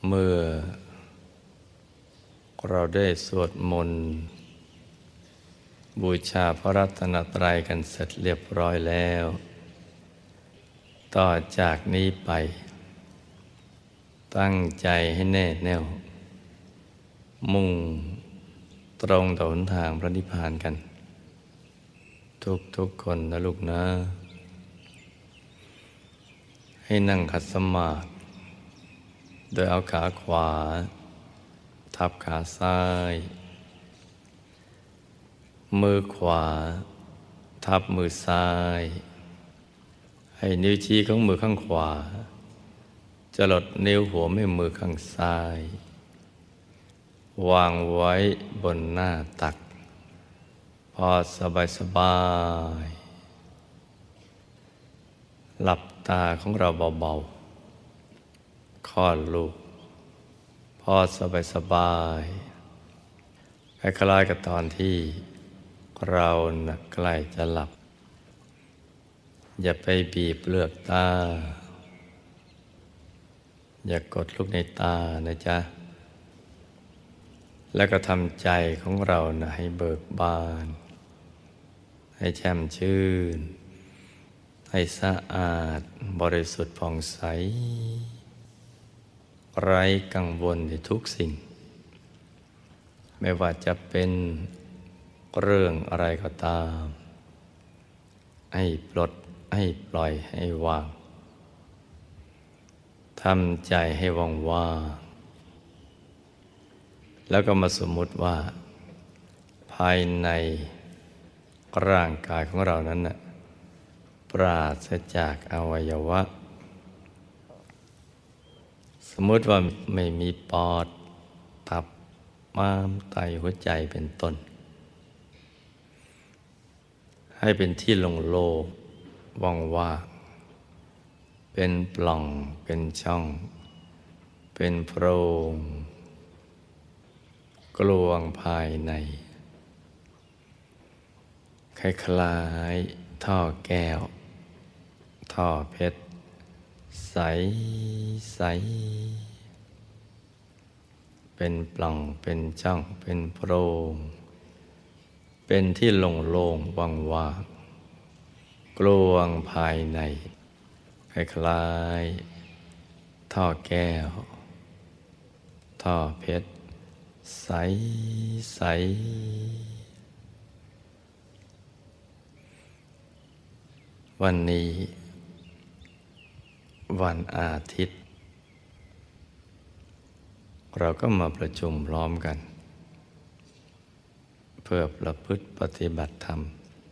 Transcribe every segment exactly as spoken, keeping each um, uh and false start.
เมื่อเราได้สวดมนต์บูชาพระรัตนตรัยกันเสร็จเรียบร้อยแล้วต่อจากนี้ไปตั้งใจให้แน่แน่วมุ่งตรงต่อหนทางพระนิพพานกันทุกทุกคนนะลูกนะให้นั่งขัดสมาธิโดยเอาขาขวาทับขาซ้ายมือขวาทับมือซ้ายให้นิ้วชี้ของมือข้างขวาจรดนิ้วหัวแม่มือข้างซ้ายวางไว้บนหน้าตักพอสบายสบายหลับตาของเราเบาๆคลอดลูกพอสบายสบายคล้ายๆกับตอนที่เราน่ะใกล้จะหลับอย่าไปบีบเปลือกตาอย่ากดลูกในตานะจ๊ะแล้วก็ทำใจของเรานะให้เบิกบานให้แช่มชื่นให้สะอาดบริสุทธิ์ผ่องใสไร้กังวลในทุกสิ่งไม่ว่าจะเป็นเรื่องอะไรก็ตามให้ปลดให้ปล่อยให้วางทำใจให้ว่างว่างแล้วก็มาสมมุติว่าภายในร่างกายของเรานั้นน่ะปราศจากอวัยวะสมมุติว่าไม่มีปอดตับม้ามไตหัวใจเป็นต้นให้เป็นที่โล่งๆว่างๆเป็นปล่องเป็นช่องเป็นโพรงกลวงภายในคล้ายๆท่อแก้วท่อเพชรใสใสเป็นปล่องเป็นช่องเป็นโพรงเป็นที่โล่งๆว่างๆกลวงภายในคล้ายๆท่อแก้วท่อเพชรใสใสวันนี้วันอาทิตย์เราก็มาประชุมพร้อมกันเพื่อประพฤติปฏิบัติธรรม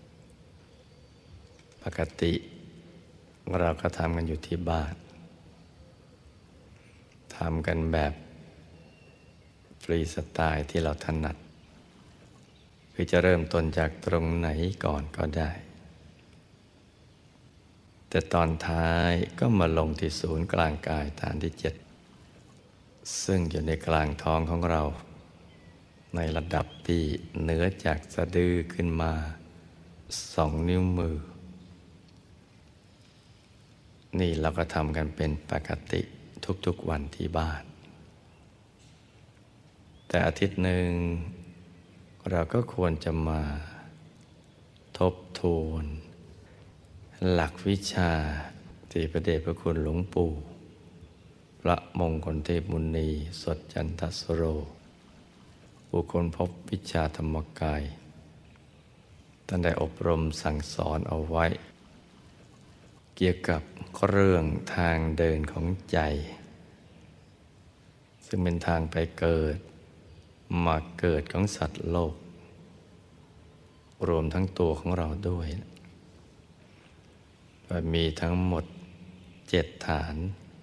ปกติเราก็ทำกันอยู่ที่บ้านทำกันแบบฟรีสไตล์ที่เราถนัดคือจะเริ่มต้นจากตรงไหนก่อนก็ได้แต่ตอนท้ายก็มาลงที่ศูนย์กลางกายฐานที่เจ็ดซึ่งอยู่ในกลางท้องของเราในระดับที่เหนือจากสะดือขึ้นมาสองนิ้วมือนี่เราก็ทำกันเป็นปกติทุกๆวันที่บ้านแต่อาทิตย์หนึ่งเราก็ควรจะมาทบทวนหลักวิชาที่พระเดชพระคุณหลวงปู่พระมงคลเทพมุนีสดจันทสโรบุคคลพบวิชาธรรมกายท่านได้อบรมสั่งสอนเอาไว้เกี่ยวกับเรื่องทางเดินของใจซึ่งเป็นทางไปเกิดมาเกิดของสัตว์โลกรวมทั้งตัวของเราด้วยมีทั้งหมดเจ็ดฐาน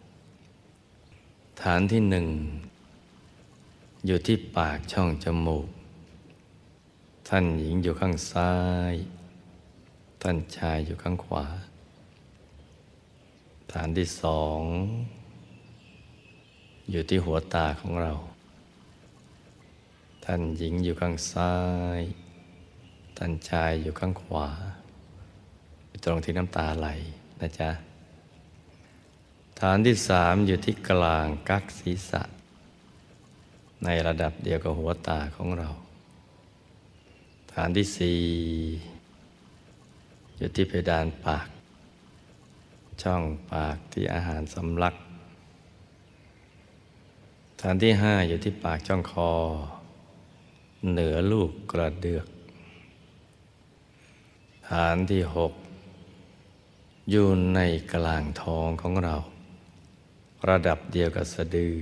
ฐานที่หนึ่งอยู่ที่ปากช่องจมูกท่านหญิงอยู่ข้างซ้ายท่านชายอยู่ข้างขวาฐานที่สองอยู่ที่หัวตาของเราท่านหญิงอยู่ข้างซ้ายท่านชายอยู่ข้างขวาตรงที่น้ำตาไหลนะจ๊ะฐานที่สามอยู่ที่กลางกักศีรษะในระดับเดียวกับหัวตาของเราฐานที่สี่อยู่ที่เพดานปากช่องปากที่อาหารสำลักฐานที่ห้าอยู่ที่ปากช่องคอเหนือลูกกระเดือกฐานที่หกอยู่ในกลางท้องของเราระดับเดียวกับสะดือ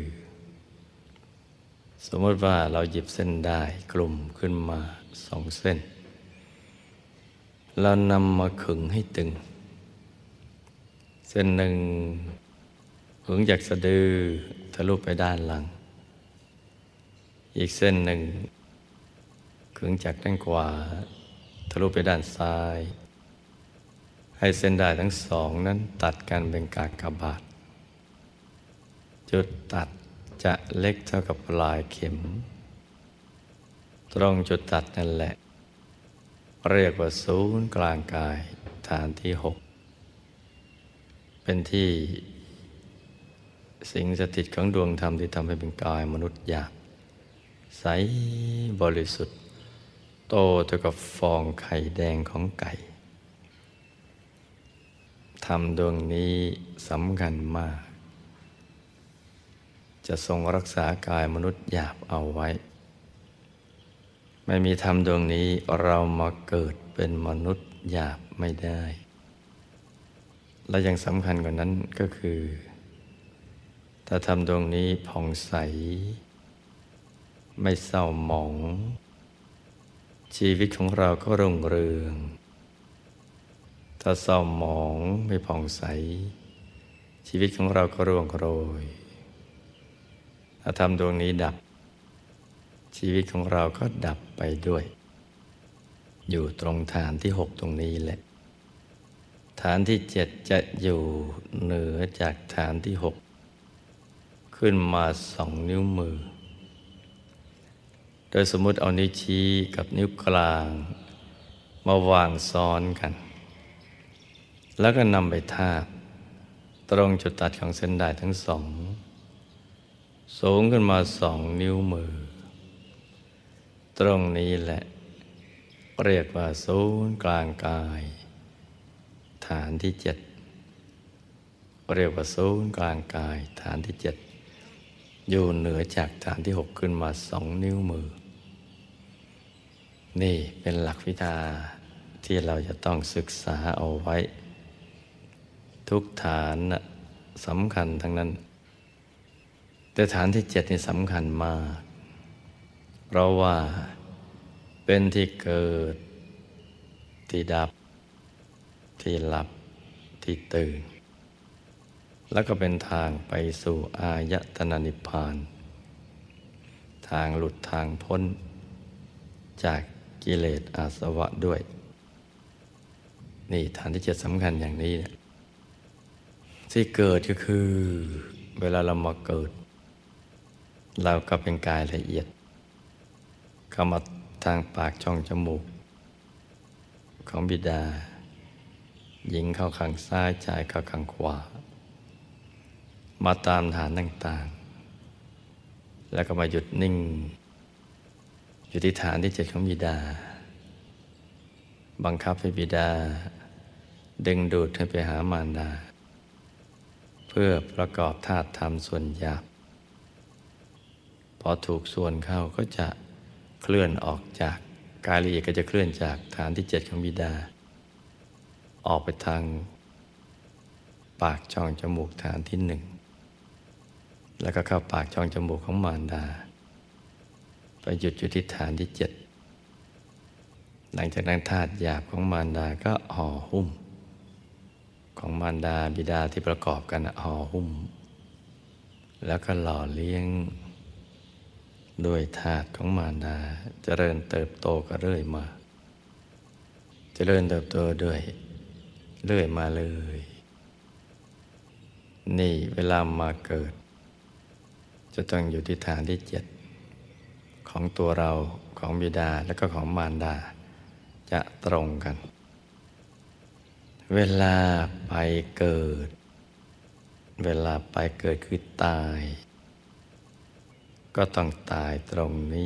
สมมติว่าเราหยิบเส้นได้กลุ่มขึ้นมาสองเส้นเรานำมาขึงให้ตึงเส้นหนึ่งขึงจากสะดือทะลุไปด้านหลังอีกเส้นหนึ่งขึงจากด้านขวาทะลุไปด้านซ้ายให้เส้นได้ทั้งสองนั้นตัดกันเป็นกากบาทจุดตัดจะเล็กเท่ากับปลายเข็มตรงจุดตัดนั่นแหละเรียกว่าศูนย์กลางกายฐานที่หกเป็นที่สิงสถิตของดวงธรรมที่ทำให้เป็นกายมนุษย์หยาบใสบริสุทธิ์โตเท่ากับฟองไข่แดงของไก่ธรรมดวงนี้สำคัญมากจะทรงรักษากายมนุษย์หยาบเอาไว้ไม่มีธรรมดวงนี้เรามาเกิดเป็นมนุษย์หยาบไม่ได้และยังสำคัญกว่านั้นก็คือถ้าธรรมดวงนี้ผ่องใสไม่เศร้าหมองชีวิตของเราก็รุ่งเรืองถ้าเศร้าหมองไม่ผ่องใสชีวิตของเราก็ร่วงโรยถ้าธรรมดวงนี้ดับชีวิตของเราก็ดับไปด้วยอยู่ตรงฐานที่หกตรงนี้แหละฐานที่เจ็ดจะอยู่เหนือจากฐานที่หกขึ้นมาสองนิ้วมือโดยสมมุติเอานิ้วชี้กับนิ้วกลางมาวางซ้อนกันแล้วก็นำไปทาบตรงจุดตัดของเส้นด้ายทั้งสองสูงขึ้นมาสองนิ้วมือตรงนี้แหละเรียกว่าศูนย์กลางกายฐานที่เจ็ดเรียกว่าศูนย์กลางกายฐานที่เจ็ดอยู่เหนือจากฐานที่หกขึ้นมาสองนิ้วมือนี่เป็นหลักวิชาที่เราจะต้องศึกษาเอาไว้ทุกฐานนะสำคัญทั้งนั้นแต่ฐานที่เจ็ดนี่สำคัญมากเพราะว่าเป็นที่เกิดที่ดับที่หลับที่ตื่นแล้วก็เป็นทางไปสู่อายตนะนิพพานทางหลุดทางพ้นจากกิเลสอาสวะด้วยนี่ฐานที่เจ็ดสำคัญอย่างนี้เนี่ยที่เกิดก็คือเวลาเรามาเกิดเราก็เป็นกายละเอียดเข้ามาทางปากช่องจมูกของบิดาหญิงเข้าข้างซ้ายชายเข้าข้างขวามาตามฐานต่างๆแล้วก็มาหยุดนิ่งอยู่ที่ฐานที่เจ็ดของบิดาบังคับให้บิดาดึงดูดให้ไปหามารดาเพื่อประกอบธาตุธรรมส่วนหยาบพอถูกส่วนเข้าก็จะเคลื่อนออกจากกายละเอียดก็จะเคลื่อนจากฐานที่เจ็ดของบิดาออกไปทางปากช่องจมูกฐานที่หนึ่งแล้วก็เข้าปากช่องจมูกของมารดาไปหยุดอยู่ที่ฐานที่เจ็ดหลังจากนั้นธาตุหยาบของมารดาก็ห่อหุ้มของมารดาบิดาที่ประกอบกันห่อหุ้มแล้วก็หล่อเลี้ยงด้วยธาตุของมารดาเจริญเติบโตก็เรื่อยมาเจริญเติบโตด้วยเรื่อยมาเลยนี่เวลามาเกิดจะต้องอยู่ที่ฐานที่เจ็ดของตัวเราของบิดาและก็ของมารดาจะตรงกันเวลาไปเกิดเวลาไปเกิดคือตายก็ต้องตายตรงนี้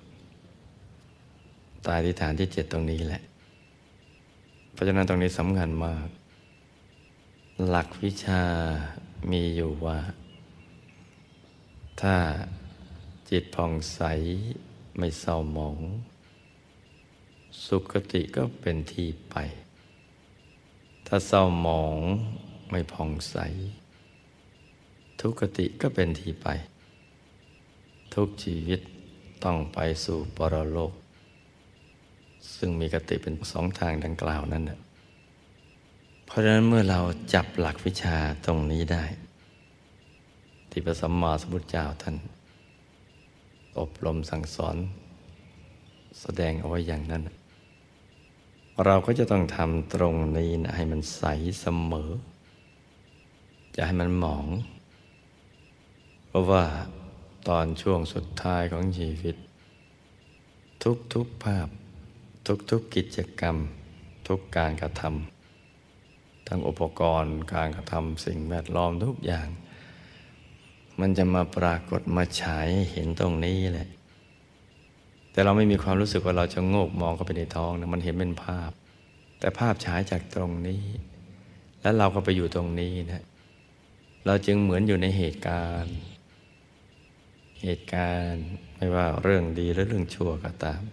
ตายที่ฐานที่เจ็ดตรงนี้แหละเพราะฉะนั้นตรงนี้สำคัญมาก หลักวิชามีอยู่ว่า ถ้าจิตผ่องใสไม่เศร้าหมอง สุคติก็เป็นที่ไป ถ้าเศร้าหมองไม่ผ่องใส ทุกขติก็เป็นที่ไป ทุกชีวิตต้องไปสู่ปรโลก ซึ่งมีกติเป็นสองทางดังกล่าวนั่นแหละเพราะฉะนั้นเมื่อเราจับหลักวิชาตรงนี้ได้ ที่พระสัมมาสัมพุทธเจ้าท่านอบรมสั่งสอนแสดงเอาไว้อย่างนั้น เราก็จะต้องทำตรงนี้นะให้มันใสเสมอจะให้มันหมอง เพราะว่าตอนช่วงสุดท้ายของชีวิต ทุกๆภาพทุกๆกิจกรรมทุกการกระทำทั้งอุปกรณ์การกระทำสิ่งแวดล้อมทุกอย่าง มันจะมาปรากฏมาฉายให้เห็นตรงนี้แหละแต่เราไม่มีความรู้สึกว่าเราจะโงกมองเข้าไปในท้องนะมันเห็นเป็นภาพแต่ภาพฉายจากตรงนี้แล้วเราก็ไปอยู่ตรงนี้นะเราจึงเหมือนอยู่ในเหตุการณ์เหตุการณ์ไม่ว่าเรื่องดีหรือเรื่องชั่วก็ตาม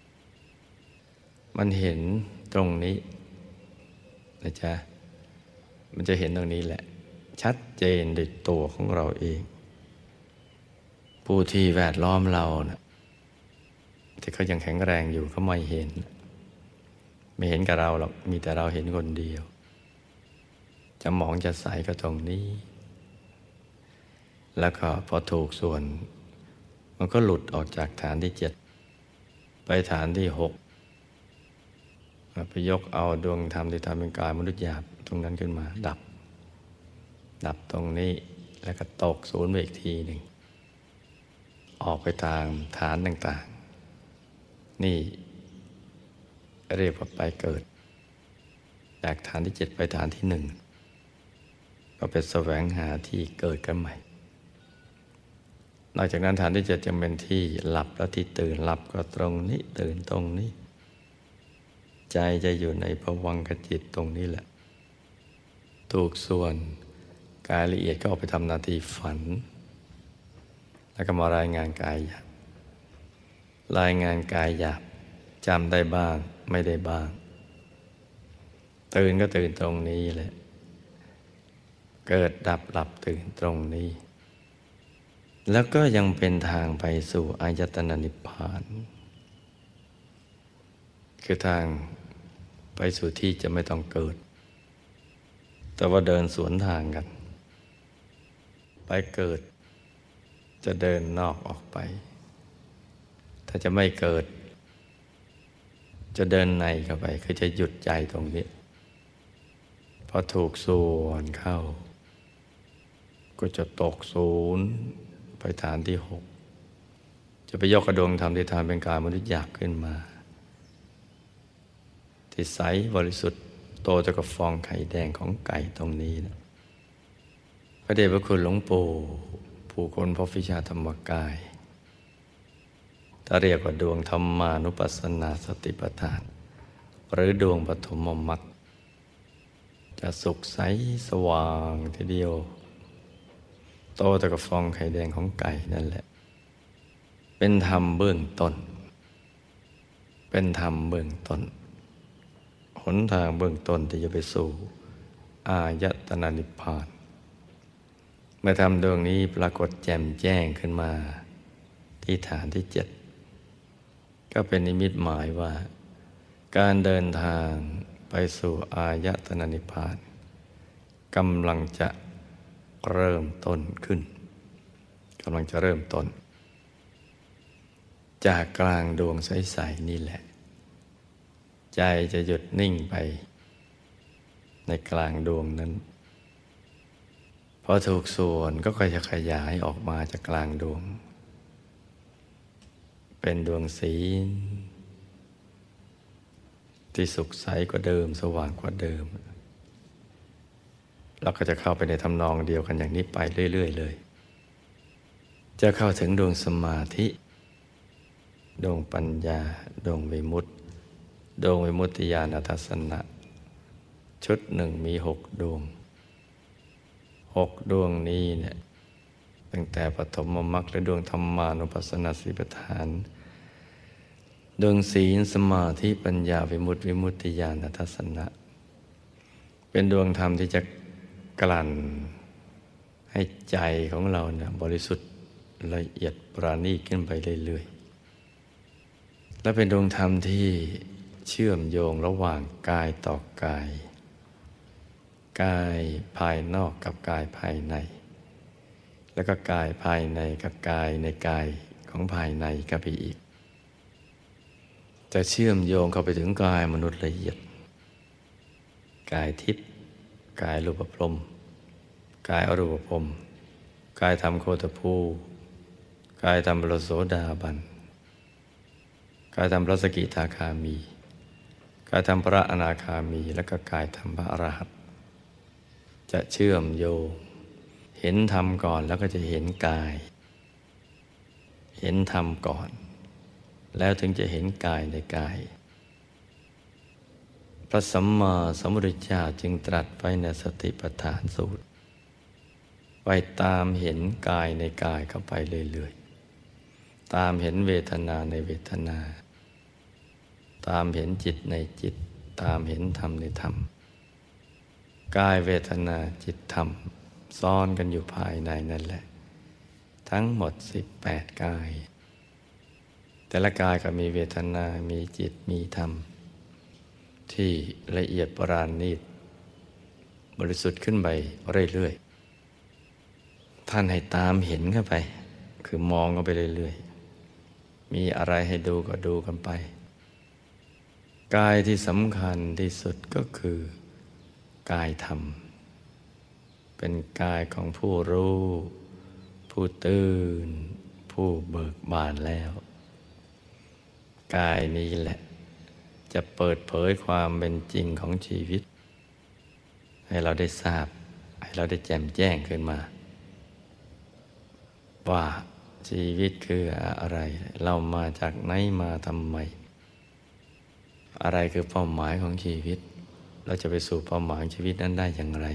มันเห็นตรงนี้นะจ๊ะมันจะเห็นตรงนี้แหละชัดเจนในตัวของเราเองผู้ที่แวดล้อมเรานะที่เขายังแข็งแรงอยู่เขาไม่เห็นไม่เห็นกับเราหรอกมีแต่เราเห็นคนเดียวจะมองจะใสก็ตรงนี้แล้วก็พอถูกส่วนมันก็หลุดออกจากฐานที่เจ็ดไปฐานที่หกไปยกเอาดวงธรรมที่ทำเป็นกายมนุษย์หยาบตรงนั้นขึ้นมาดับดับตรงนี้แล้วก็ตกศูนย์ไปอีกทีหนึ่งออกไปทางฐานต่างๆนี่เรียกว่าไปเกิดจากฐานที่เจ็ดไปฐานที่หนึ่งก็เป็นแสวงหาที่เกิดกันใหม่นอกจากนั้นฐานที่เจ็ดจะเป็นที่หลับและที่ตื่นหลับก็ตรงนี้ตื่นตรงนี้ใจจะอยู่ในภวังคจิตตรงนี้แหละถูกส่วนกายละเอียดก็ออกไปทำหน้าที่ฝันแล้วก็มารายงานกายหยาบรายงานกายหยาบจำได้บ้างไม่ได้บ้างตื่นก็ตื่นตรงนี้แหละเกิดดับหลับตื่นตรงนี้แล้วก็ยังเป็นทางไปสู่อายตนะนิพพานคือทางไปสู่ที่จะไม่ต้องเกิดแต่ว่าเดินสวนทางกันไปเกิดจะเดินนอกออกไปถ้าจะไม่เกิดจะเดินในเข้าไปคือจะหยุดใจตรงนี้พอถูกส่วนเข้าก็จะตกศูนย์ไปฐานที่หกจะไปยกกระดวงธรรมที่ทำเป็นกายมนุษย์หยาบขึ้นมาที่ใสบริสุทธิ์โตเท่ากับฟองไข่แดงของไก่ตรงนี้นะพระเดชพระคุณหลวงปู่ผู้คนพบวิชาธรรมกายถ้าเรียกว่าดวงธรรมานุปัสสนาสติปัฏฐานหรือดวงปฐมมรรคจะสุขใสสว่างทีเดียวโตเท่ากับฟองไข่แดงของไก่นั่นแหละเป็นธรรมเบื้องต้นเป็นธรรมเบื้องต้นหนทางเบื้องต้นที่จะไปสู่อายตนะนิพพานเมื่อธรรมดวงนี้ปรากฏแจ่มแจ้งขึ้นมาที่ฐานที่เจ็ดก็เป็นนิมิตหมายว่าการเดินทางไปสู่อายตนะนิพพานกำลังจะเริ่มต้นขึ้นกำลังจะเริ่มต้นจากกลางดวงใสๆนี่แหละใจจะหยุดนิ่งไปในกลางดวงนั้นพอถูกส่วนก็ค่อยจะขยายออกมาจากกลางดวงเป็นดวงสีที่สุขใสกว่าเดิมสว่างกว่าเดิมเราก็จะเข้าไปในทำนองเดียวกันอย่างนี้ไปเรื่อยๆเลยจะเข้าถึงดวงสมาธิดวงปัญญาดวงวิมุตติดวงวิมุตติญาณทัศนะชุดหนึ่งมีหกดวงหกดวงนี้เนี่ยตั้งแต่ปฐมมรรคและดวงธรรมานุปัสสนาสีประธานดวงศีลสมาธิปัญญาวิมุตติวิมุตติญาณทัศนะเป็นดวงธรรมที่จะกลั่นให้ใจของเราเนี่ยบริสุทธิ์ละเอียดปราณีตขึ้นไปเรื่อยๆและเป็นดวงธรรมที่เชื่อมโยงระหว่างกายต่อกายกายภายนอกกับกายภายในแล้วก็กายภายในกับกายในกายของภายในก็ไปอีกจะเชื่อมโยงเข้าไปถึงกายมนุษย์ละเอียดกายทิพย์กายรูปพรหมกายอรูปพรหมกายธรรมโคตภูกายธรรมพระโสดาบันกายธรรมพระสกิทาคามีกายธรรมพระอนาคามีและก็กายธรรมพระอรหันต์จะเชื่อมโยงเห็นธรรมก่อนแล้วก็จะเห็นกายเห็นธรรมก่อนแล้วถึงจะเห็นกายในกายพระสัมมาสัมพุทธเจ้าจึงตรัสไว้ในสติปัฏฐานสูตรไปตามเห็นกายในกายเข้าไปเรื่อยๆตามเห็นเวทนาในเวทนาตามเห็นจิตในจิตตามเห็นธรรมในธรรมกายเวทนาจิตธรรมซ้อนกันอยู่ภายในนั่นแหละทั้งหมดสิบแปดกายแต่ละกายก็มีเวทนามีจิตมีธรรมที่ละเอียดปราณีตบริสุทธิ์ขึ้นไปเรื่อยๆท่านให้ตามเห็นเข้าไปคือมองเข้าไปเรื่อยๆมีอะไรให้ดูก็ดูกันไปกายที่สำคัญที่สุดก็คือกายธรรมเป็นกายของผู้รู้ผู้ตื่นผู้เบิกบานแล้วกายนี้แหละจะเปิดเผยความเป็นจริงของชีวิตให้เราได้ทราบให้เราได้แจ่มแจ้งขึ้นมาว่าชีวิตคืออะไรเรามาจากไหนมาทำไมอะไรคือเป้าหมายของชีวิตเราจะไปสู่เป้าหมายชีวิตนั้นได้อย่างไร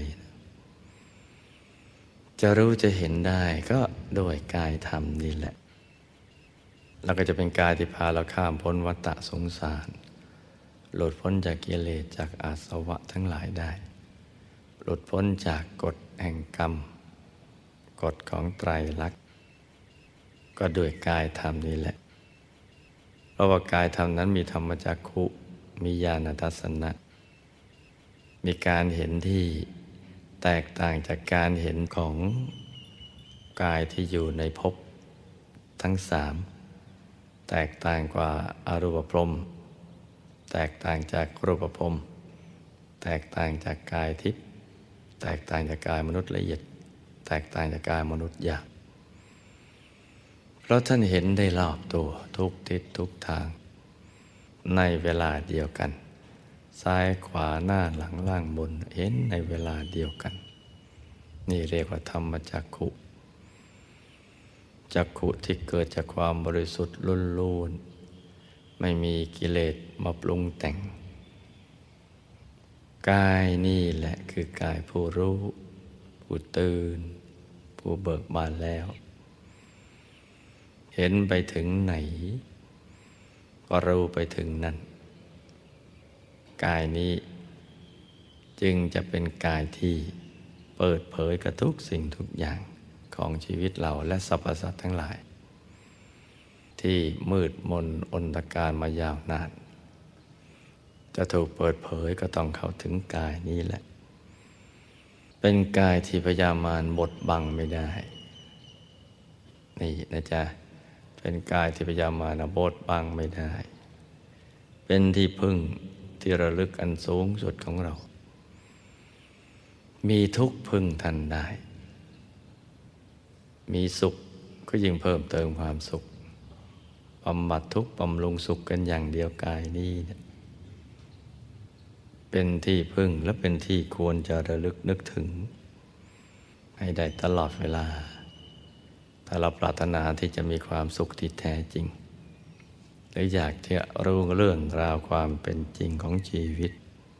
จะรู้จะเห็นได้ก็โดยกายธรรมนี่แหละเราก็จะเป็นกายที่พาเราข้ามพ้นวัฏฏะสงสารหลุดพ้นจากกิเลสจากอาสวะทั้งหลายได้หลุดพ้นจากกฎแห่งกรรมกฎของไตรลักษณ์ก็โดยกายธรรมนี่แหละเพราะว่ากายธรรมนั้นมีธรรมจักขุมีญาณทัศนะมีการเห็นที่แตกต่างจากการเห็นของกายที่อยู่ในภพทั้งสามแตกต่างกว่าอรูปพรหมแตกต่างจากรูปพรหมแตกต่างจากกายทิพย์แตกต่างจากกายมนุษย์ละเอียดแตกต่างจากกายมนุษย์หยาบเพราะท่านเห็นได้รอบตัวทุกทิศทุกทางในเวลาเดียวกันซ้ายขวาหน้าหลังล่างบนเห็นในเวลาเดียวกันนี่เรียกว่าธรรมจักขุจักขุที่เกิดจากความบริสุทธิ์ล้วนๆไม่มีกิเลสมาปรุงแต่งกายนี่แหละคือกายผู้รู้ผู้ตื่นผู้เบิกบานแล้วเห็นไปถึงไหนก็รู้ไปถึงนั่นกายนี้จึงจะเป็นกายที่เปิดเผยกับทุกสิ่งทุกอย่างของชีวิตเราและสรรพสัตว์ทั้งหลายที่มืดมนอนตการมายาวนานจะถูกเปิดเผยก็ต้องเข้าถึงกายนี้แหละเป็นกายที่พยามารบดบังไม่ได้นี่นะจ๊ะเป็นกายที่พยามารบดบังไม่ได้เป็นที่พึ่งที่ระลึกอันสูงสุดของเรามีทุกข์พึ่งทันได้มีสุขก็ยิ่งเพิ่มเติมความสุขบำบัดทุกข์บำรุงสุขกันอย่างเดียวกายนี้เป็นที่พึ่งและเป็นที่ควรจะระลึกนึกถึงให้ได้ตลอดเวลาถ้าเราปรารถนาที่จะมีความสุขที่แท้จริงหรืออยากจะรู้เรื่องราวความเป็นจริงของชีวิต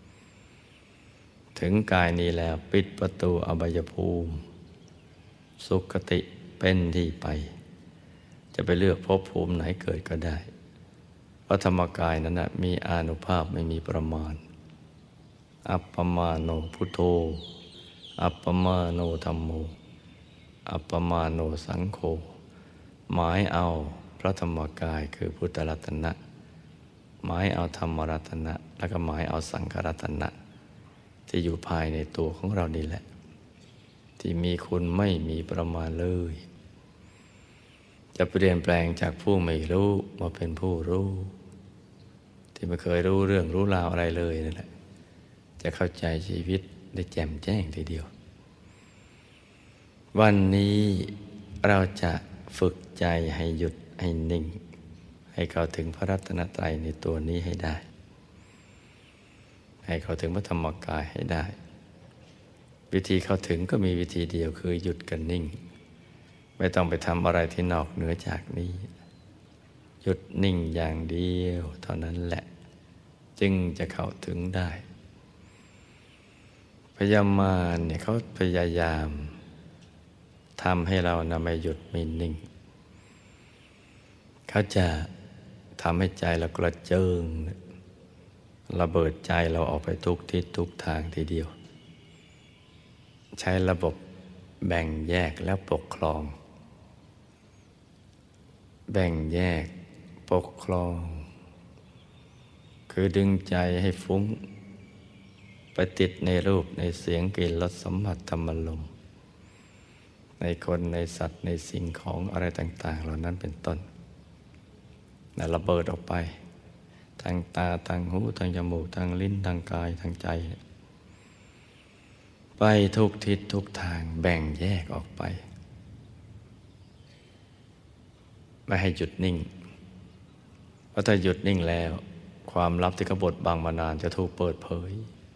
ถึงกายนี้แล้วปิดประตูอบายภูมิสุคติเป็นที่ไปจะไปเลือกภพภูมิไหนเกิดก็ได้เพราะธรรมกายนั้นนะมีอานุภาพไม่มีประมาณอัปปมาโนพุทโธอัปปมาโนธัมโมอัปปมาโนสังโฆหมายเอาพระธรรมกายคือพุทธรัตนะหมายเอาธรรมรัตนะแล้วก็หมายเอาสังฆรัตนะที่อยู่ภายในตัวของเรานี่แหละที่มีคุณไม่มีประมาณเลยจะเปลี่ยนแปลงจากผู้ไม่รู้มาเป็นผู้รู้ที่ไม่เคยรู้เรื่องรู้ราวอะไรเลยนั่นแหละจะเข้าใจชีวิตได้แจ่มแจ้งทีเดียววันนี้เราจะฝึกใจให้หยุดให้นิ่งให้เข้าถึงพระรัตนตรัยในตัวนี้ให้ได้ให้เข้าถึงพระธรรมกายให้ได้วิธีเข้าถึงก็มีวิธีเดียวคือหยุดกันนิ่งไม่ต้องไปทำอะไรที่นอกเหนือจากนี้หยุดนิ่งอย่างเดียวเท่านั้นแหละจึงจะเข้าถึงได้พยามารเนี่ยเขาพยายามทำให้เรานำไม่หยุดไม่นิ่งเขาจะทำให้ใจเรากระเจิงระเบิดใจเราออกไปทุกทิศทุกทางทีเดียวใช้ระบบแบ่งแยกและปกครองแบ่งแยกปกครองคือดึงใจให้ฟุ้งไปติดในรูปในเสียงกลิ่นรสสัมผัสธรรมลมณ์ในคนในสัตว์ในสิ่งของอะไรต่างๆเหล่านั้นเป็นต้นและระเบิดออกไปทางตาทางหูทางจมูกทางลิ้นทางกายทางใจไปทุกทิศทุกทางแบ่งแยกออกไปไม่ให้หยุดนิ่งเพราะถ้าหยุดนิ่งแล้วความลับที่เขาบดบังมานานจะถูกเปิดเผย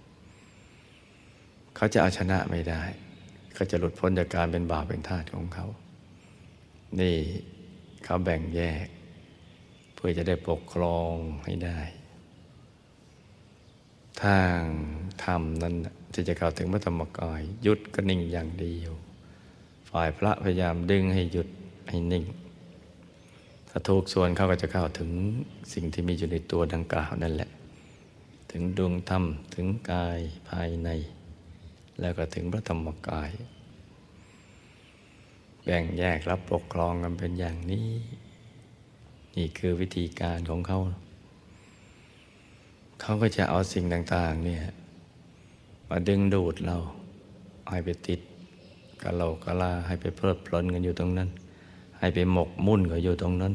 เขาจะเอาชนะไม่ได้เขาจะหลุดพ้นจากการเป็นบาปเป็นทาสของเขานี่เขาแบ่งแยกเพื่อจะได้ปกครองให้ได้ทางธรรมนั้นที่จะเข้าถึงพระธรรมกายหยุดก็นิ่งอย่างเดียวฝ่ายพระพยายามดึงให้หยุดให้นิ่งถ้าถูกส่วนเขาก็จะเข้าถึงสิ่งที่มีอยู่ในตัวดังกล่าวนั่นแหละถึงดวงธรรมถึงกายภายในแล้วก็ถึงพระธรรมกายแบ่งแยกรับปกครองกันเป็นอย่างนี้นี่คือวิธีการของเขาเขาก็จะเอาสิ่งต่างๆเนี่ยมาดึงดูดเราให้ไปติดกะโหลกกะลาให้ไปเพลิดเพลินกันอยู่ตรงนั้นให้ไปหมกมุ่นกันอยู่ตรงนั้น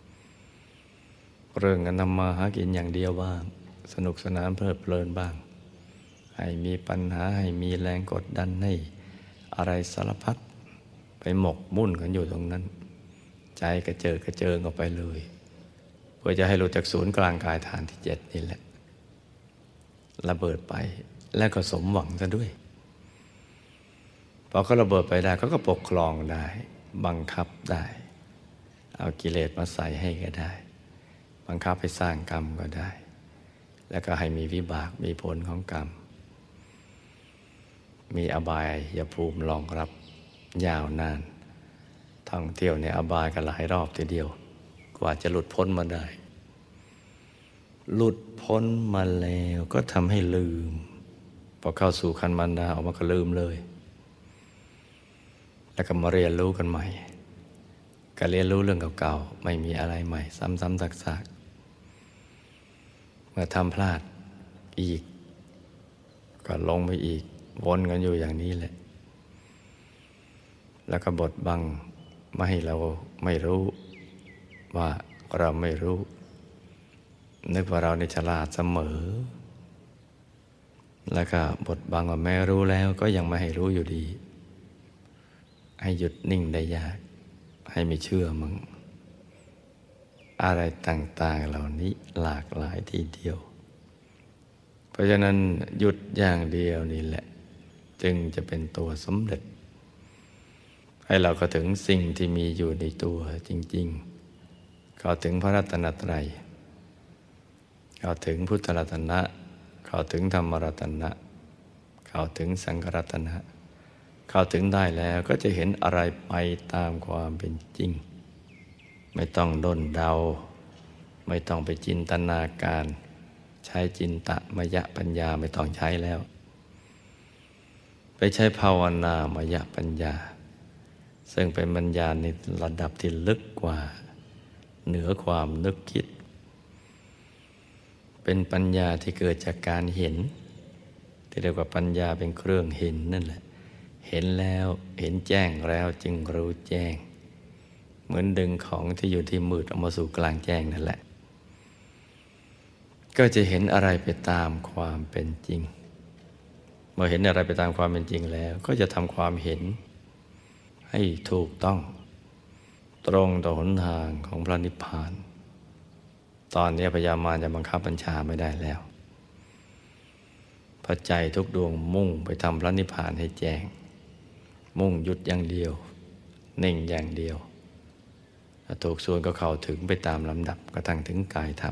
เรื่องกันทำมาหากินอย่างเดียวบ้างสนุกสนานเพลิดเพลินบ้างให้มีปัญหาให้มีแรงกดดันให้อะไรสารพัดไปหมกมุ่นกันอยู่ตรงนั้นใจกระเจิดกระเจิงออกไปเลยเพื่อจะให้หลุดจากศูนย์กลางกายฐานที่เจ็ดนี่แหละระเบิดไปแล้วก็สมหวังซะด้วยพอเขาระเบิดไปได้เขาก็ปกครองได้บังคับได้เอากิเลสมาใส่ให้ก็ได้บังคับให้สร้างกรรมก็ได้แล้วก็ให้มีวิบากมีผลของกรรมมีอบายภูมิรองรับยาวนานท่องเที่ยวในอบายกันหลายรอบทีเดียวกว่าจะหลุดพ้นมาได้หลุดพ้นมาแล้วก็ทำให้ลืมพอเข้าสู่คันมารดาออกมาก็ลืมเลยแล้วก็มาเรียนรู้กันใหม่ก็เรียนรู้เรื่องเก่าๆไม่มีอะไรใหม่ซ้ำๆซักๆเมื่อทำพลาดอีกก็ลงไปอีกวนกันอยู่อย่างนี้แหละแล้วก็บดบังไม่ให้เราไม่รู้ว่าเราไม่รู้นึกว่าเราในฉลาดเสมอแล้วก็บดบังว่าแม้รู้แล้วก็ยังไม่ให้รู้อยู่ดีให้หยุดนิ่งได้ยากให้ไม่เชื่อมึงอะไรต่างๆเหล่านี้หลากหลายทีเดียวเพราะฉะนั้นหยุดอย่างเดียวนี่แหละจึงจะเป็นตัวสำเร็จให้เราเข้าถึงสิ่งที่มีอยู่ในตัวจริงๆเข้าถึงพระรัตนตรัยเข้าถึงพุทธรัตนะเข้าถึงธรรมรัตนะเข้าถึงสังฆรัตนะเข้าถึงได้แล้วก็จะเห็นอะไรไปตามความเป็นจริงไม่ต้องด้นเดาไม่ต้องไปจินตนาการใช้จินตมยปัญญาไม่ต้องใช้แล้วไปใช้ภาวนามยปัญญาซึ่งเป็นปัญญาในระดับที่ลึกกว่าเหนือความนึกคิดเป็นปัญญาที่เกิดจากการเห็นที่เรียกว่าปัญญาเป็นเครื่องเห็นนั่นแหละเห็นแล้วเห็นแจ้งแล้วจึงรู้แจ้งเหมือนดึงของที่อยู่ที่มืดออกมาสู่กลางแจ้งนั่นแหละก็จะเห็นอะไรไปตามความเป็นจริงเมื่อเห็นอะไรไปตามความเป็นจริงแล้วก็จะทำความเห็นให้ถูกต้องตรงต่อหนทางของพระนิพพานตอนนี้พญามารจะบังคับบัญชาไม่ได้แล้วพระใจทุกดวงมุ่งไปทำพระนิพพานให้แจ้งมุ่งหยุดอย่างเดียวนิ่งอย่างเดียวถ้าถูกส่วนก็เข้าถึงไปตามลำดับกระทั่งถึงกายธรรม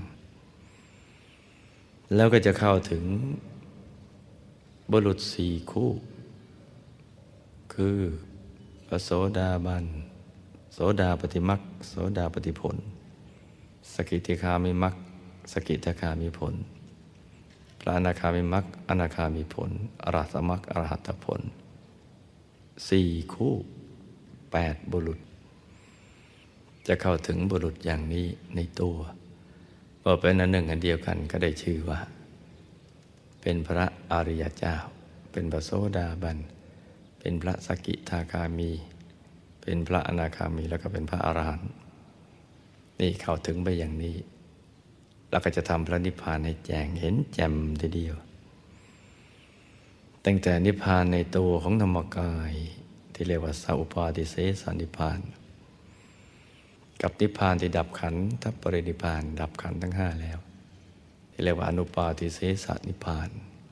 แล้วก็จะเข้าถึงบุรุษสี่คู่คือพระโสดาบันโสดาปฏิมรรคโสดาปฏิผลสกิทาคามิมรรคสกิทาคามิผลพระอนาคามิมรรคอนาคามิผลอรหัตมรรคอรหัตผลสี่คู่แปดบุรุษจะเข้าถึงบุรุษอย่างนี้ในตัวพอเป็นอันหนึ่งอันเดียวกันก็ได้ชื่อว่าเป็นพระอริยเจ้าเป็นพระโสดาบันเป็นพระสกิทาคามีเป็นพระอนาคามีแล้วก็เป็นพระอรหันต์นี่เข้าถึงไปอย่างนี้แล้วก็จะทำพระนิพพานให้แจ้งเห็นแจ่มทีเดียวตั้งแต่นิพพานในตัวของธรรมกายที่เรียกว่าสัพปาติเสสนิพพานกับนิพพานที่ดับขันธปรินิพพานดับขันธ์ทั้งห้าแล้วที่เรียกว่าอนุปาทิเสสนิพพาน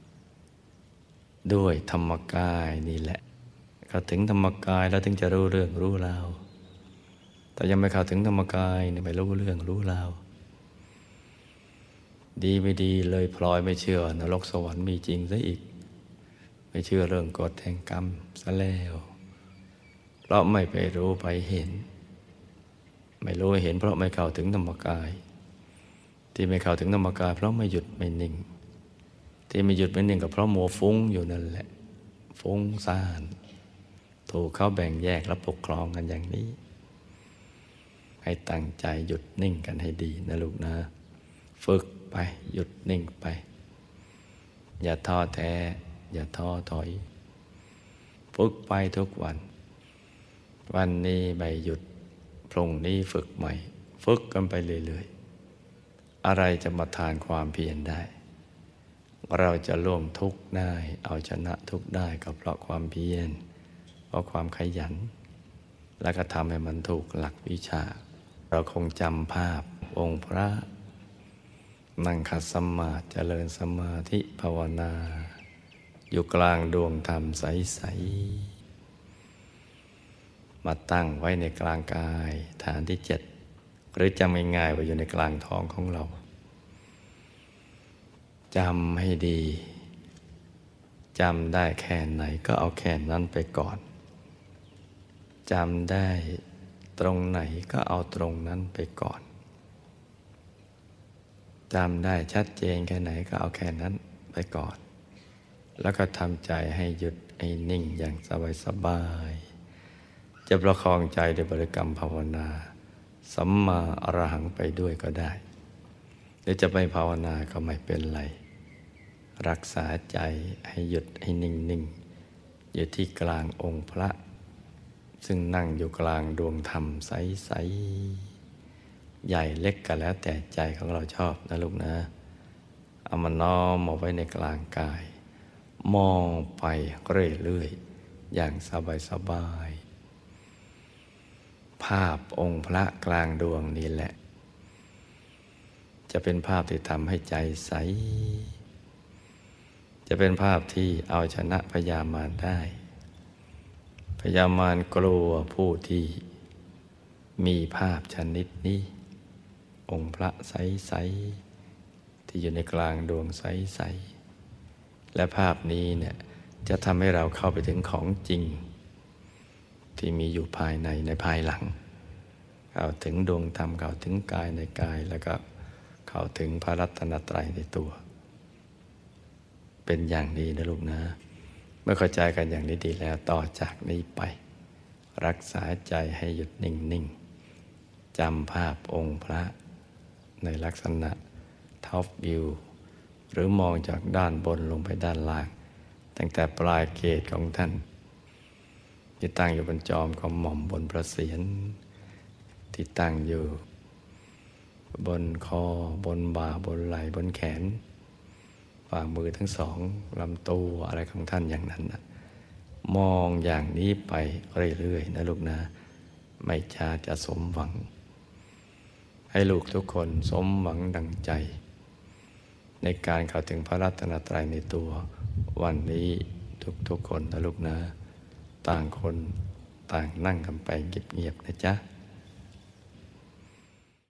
ด้วยธรรมกายนี่แหละเข้าถึงธรรมกายแล้วถึงจะรู้เรื่องรู้ราวแต่ยังไม่เข้าถึงธรรมกายเนี่ยไม่รู้เรื่องรู้ราวดีไม่ดีเลยพลอยไม่เชื่อนรกสวรรค์มีจริงซะอีกไม่เชื่อเรื่องกฎแห่งกรรมซะแล้วเพราะไม่ไปรู้ไปเห็นไม่รู้เห็นเพราะไม่เข้าถึงธรรมกายที่ไม่เข้าถึงธรรมกายเพราะไม่หยุดไม่นิ่งที่ไม่หยุดไม่นิ่งก็เพราะมัวฟุ้งอยู่นั่นแหละฟุ้งซ่านถูกเขาแบ่งแยกและปกครองกันอย่างนี้ให้ตั้งใจหยุดนิ่งกันให้ดีนะลูกนะฝึกไปหยุดนิ่งไปอย่าท้อแท้อย่าท้อถอยฝึกไปทุกวันวันนี้ไม่หยุดพรุ่งนี้ฝึกใหม่ฝึกกันไปเรื่อยๆอะไรจะมาทานความเพียรได้เราจะล่วงทุกข์ได้เอาชนะทุกข์ได้ก็เพราะความเพียรเพราะความขยันแล้วก็ทำให้มันถูกหลักวิชาเราคงจำภาพองค์พระนั่งขัดสมาธิเจริญสมาธิภาวนาอยู่กลางดวงธรรมใสๆมาตั้งไว้ในกลางกายฐานที่เจ็ดหรือจำง่ายๆว่าอยู่ในกลางท้องของเราจำให้ดีจำได้แค่ไหนก็เอาแค่นั้นไปก่อนจำได้ตรงไหนก็เอาตรงนั้นไปก่อนจำได้ชัดเจนแค่ไหนก็เอาแค่นั้นไปก่อนแล้วก็ทำใจให้หยุดให้นิ่งอย่างสบายๆจะประคองใจด้วยบริกรรมภาวนาสัมมาอรหังไปด้วยก็ได้หรือจะไม่ภาวนาก็ไม่เป็นไรรักษาใจให้หยุดให้นิ่งๆอยู่ที่กลางองค์พระซึ่งนั่งอยู่กลางดวงธรรมใสๆใหญ่เล็กก็แล้วแต่ใจของเราชอบนะลูกนะเอามาน้อมมาไว้ในกลางกายมองไปเรื่อยๆอย่างสบายๆภาพองค์พระกลางดวงนี้แหละจะเป็นภาพที่ทำให้ใจใสจะเป็นภาพที่เอาชนะพยามารได้พพญามารกลัวผู้ที่มีภาพชนิดนี้องค์พระใสๆที่อยู่ในกลางดวงใสๆและภาพนี้เนี่ยจะทำให้เราเข้าไปถึงของจริงที่มีอยู่ภายในในภายหลังเข้าถึงดวงธรรมเข้าถึงกายในกายแล้วก็เข้าถึงพระรัตนตรัยในตัวเป็นอย่างดีนะลูกนะเมื่อเข้าใจกันอย่างนี้ดีแล้วต่อจากนี้ไปรักษาใจให้หยุดนิ่งๆจำภาพองค์พระในลักษณะท็อปวิวหรือมองจากด้านบนลงไปด้านล่างตั้งแต่ปลายเกศของท่านที่ตั้งอยู่บนจอมกระหม่อมบนพระเศียรที่ตั้งอยู่บนคอบนบ่าบนไหล่บนแขนฝ่ามือทั้งสองลำตัวอะไรของท่านอย่างนั้นนะมองอย่างนี้ไปเรื่อยๆนะลูกนะไม่ช้าจะสมหวังให้ลูกทุกคนสมหวังดังใจในการเข้าถึงพระรัตนตรัยในตัววันนี้ทุกๆคนนะลูกนะต่างคนต่างนั่งกันไปเงียบๆนะจ๊ะ